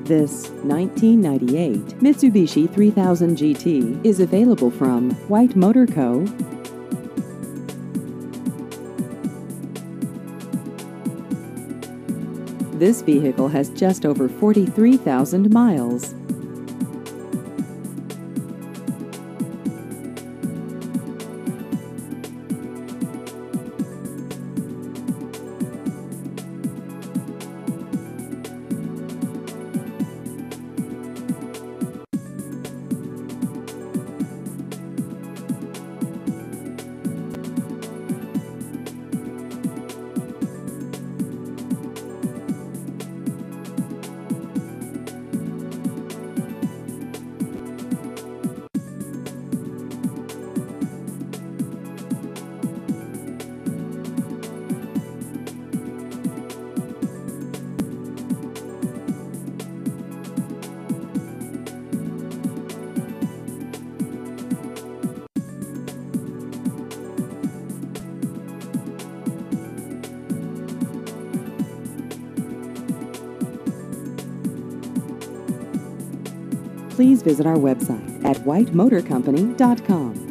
This 1998 Mitsubishi 3000GT is available from White Motor Co. This vehicle has just over 43,000 miles. Please visit our website at whitemotorcompany.com.